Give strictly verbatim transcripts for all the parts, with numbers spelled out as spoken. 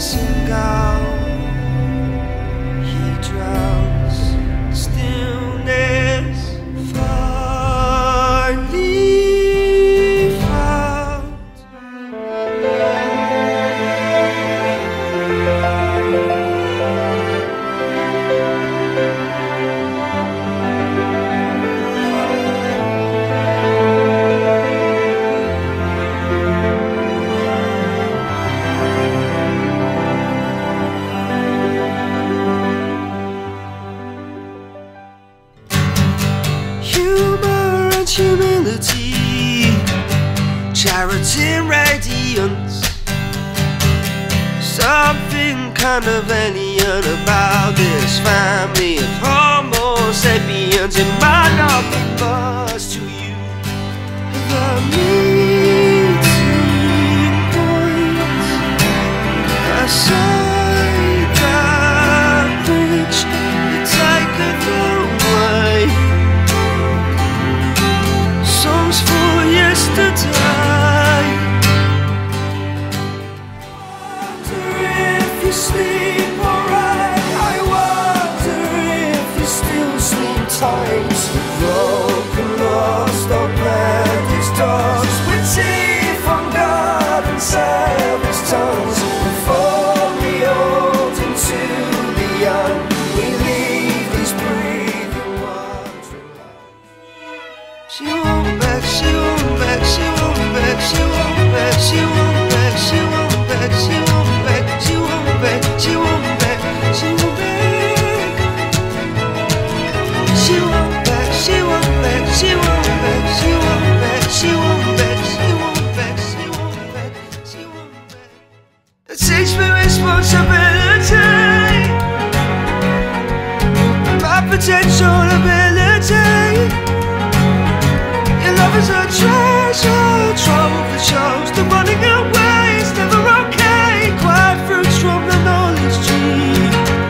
passing out. He drowns in stillness, finally found. Humor and humility, charity and radiance. Something kind of alien about this family of Homo sapiens. It might not be much to you. The meeting point, aside that bridge, you take it away. Songs for yesterday. Wonder if you sleep alright. I wonder if you still sleep tight. Broken, lost, or planned these dogs with teeth on guard and savage tongues. Before we old into the young, we leave these breathing ones. She won't back, she won't back, she won't back, she won't back, she won't back, she won't back, she won't back, she won't back, she won't back, she won't back. She won't back, she won't back, she won't back, she won't back, she won't back, she won't back, she won't back, she won't back. Teach me responsibility, my potential ability. Your love is a treasure trove that shows the running away is never okay. Quiet fruits from the knowledge tree.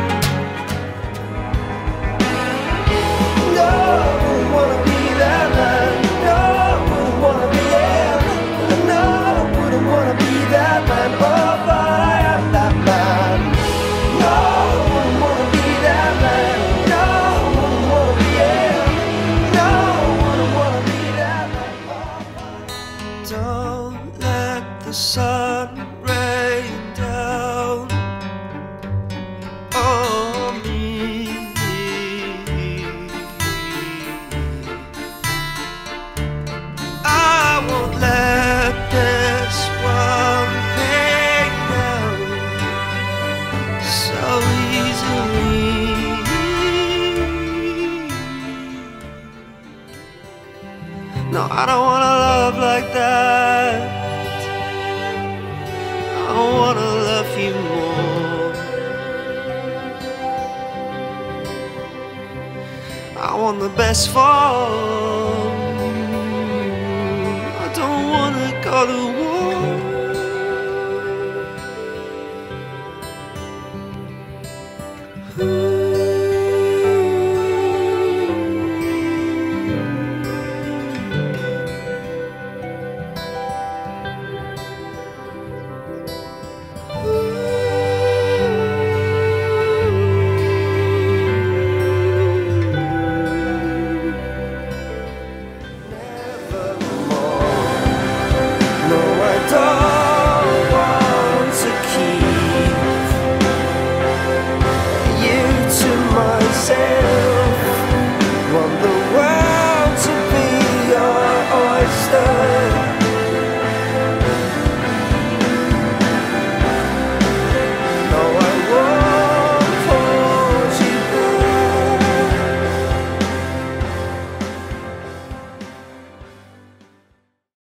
No, I wouldn't wanna be that man. No, I wouldn't wanna be him. No, I wouldn't wanna be that man. Oh, but I am that man. No, I wouldn't wanna be that man. No, I wouldn't wanna be him. No, I wouldn't wanna be that man. Don't let the sun rain down on me. I won't let this one break down so easily. No, I don't wanna love like that. I wanna love you more. I want the best form. I don't wanna go to war.